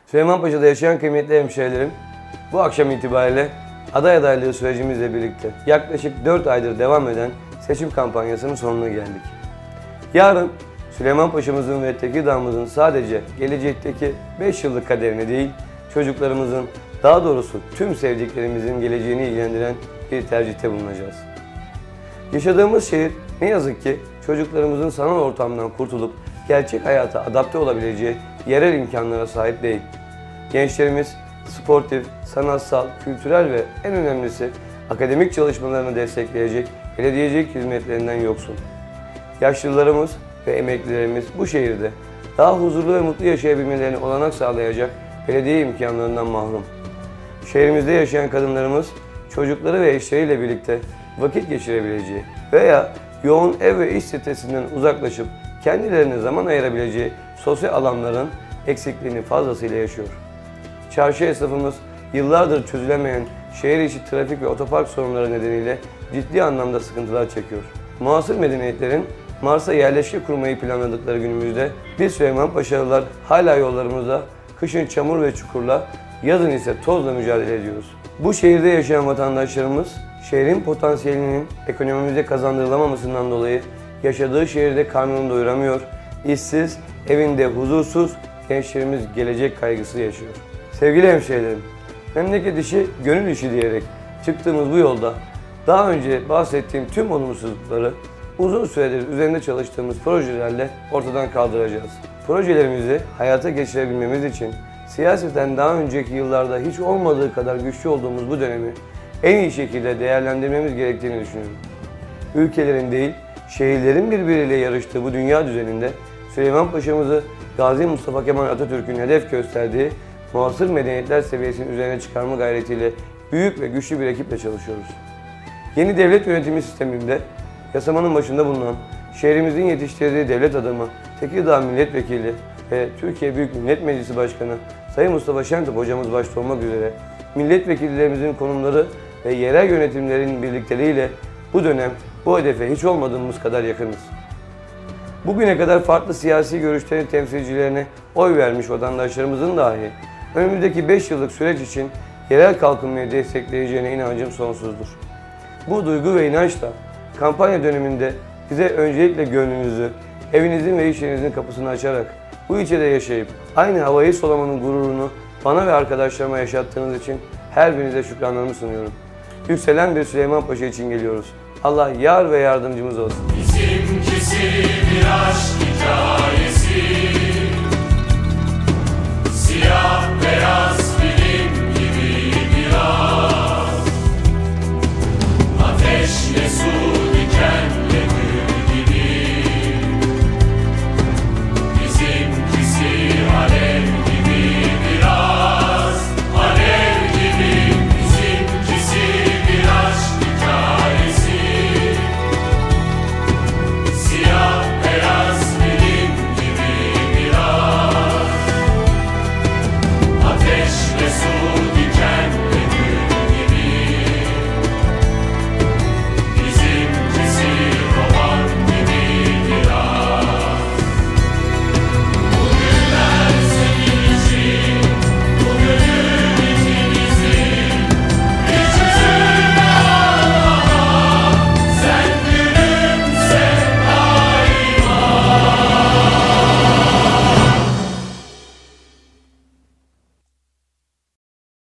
Süleymanpaşa'da yaşayan kıymetli hemşehrilerim, bu akşam itibariyle aday adaylığı sürecimizle birlikte yaklaşık 4 aydır devam eden seçim kampanyasının sonuna geldik. Yarın Süleymanpaşa'mızın ve Tekirdağ'ımızın sadece gelecekteki 5 yıllık kaderini değil, çocuklarımızın, daha doğrusu tüm sevdiklerimizin geleceğini ilgilendiren bir tercihte bulunacağız. Yaşadığımız şehir ne yazık ki çocuklarımızın sanal ortamdan kurtulup gerçek hayata adapte olabileceği yerel imkanlara sahip değil. Gençlerimiz sportif, sanatsal, kültürel ve en önemlisi akademik çalışmalarını destekleyecek belediyecilik hizmetlerinden yoksun. Yaşlılarımız ve emeklilerimiz bu şehirde daha huzurlu ve mutlu yaşayabilmelerini olanak sağlayacak belediye imkanlarından mahrum. Şehrimizde yaşayan kadınlarımız çocukları ve eşleriyle birlikte vakit geçirebileceği veya yoğun ev ve iş stresinden uzaklaşıp kendilerine zaman ayırabileceği sosyal alanların eksikliğini fazlasıyla yaşıyor. Çarşı esnafımız yıllardır çözülemeyen şehir içi trafik ve otopark sorunları nedeniyle ciddi anlamda sıkıntılar çekiyor. Muasır medeniyetlerin Mars'a yerleşke kurmayı planladıkları günümüzde biz Süleymanpaşalılar hala yollarımızda kışın çamur ve çukurla, yazın ise tozla mücadele ediyoruz. Bu şehirde yaşayan vatandaşlarımız şehrin potansiyelinin ekonomimize kazandırılamamasından dolayı yaşadığı şehirde karnını doyuramıyor, işsiz, evinde huzursuz, gençlerimiz gelecek kaygısı yaşıyor. Sevgili hemşehrilerim, memleket işi gönül işi diyerek çıktığımız bu yolda daha önce bahsettiğim tüm olumsuzlukları uzun süredir üzerinde çalıştığımız projelerle ortadan kaldıracağız. Projelerimizi hayata geçirebilmemiz için siyaseten daha önceki yıllarda hiç olmadığı kadar güçlü olduğumuz bu dönemi en iyi şekilde değerlendirmemiz gerektiğini düşünüyorum. Ülkelerin değil, şehirlerin birbiriyle yarıştığı bu dünya düzeninde Süleymanpaşa'mızı Gazi Mustafa Kemal Atatürk'ün hedef gösterdiği muasır medeniyetler seviyesinin üzerine çıkarma gayretiyle büyük ve güçlü bir ekiple çalışıyoruz. Yeni devlet yönetimi sisteminde yasamanın başında bulunan, şehrimizin yetiştirdiği devlet adamı, Tekirdağ Milletvekili ve Türkiye Büyük Millet Meclisi Başkanı Sayın Mustafa Şentop hocamız başta olmak üzere milletvekillerimizin konumları ve yerel yönetimlerin birlikteliğiyle bu dönem bu hedefe hiç olmadığımız kadar yakınız. Bugüne kadar farklı siyasi görüşlerin temsilcilerine oy vermiş vatandaşlarımızın dahi önümüzdeki 5 yıllık süreç için yerel kalkınmayı destekleyeceğine inancım sonsuzdur. Bu duygu ve inançla kampanya döneminde bize öncelikle gönlünüzü, evinizin ve iş yerinizin kapısını açarak bu ilçede yaşayıp aynı havayı solamanın gururunu bana ve arkadaşlarıma yaşattığınız için her birinize şükranlarımı sunuyorum. Yükselen bir Süleymanpaşa için geliyoruz. Allah yar ve yardımcımız olsun. Bizimkisi bir aşk hikayesi.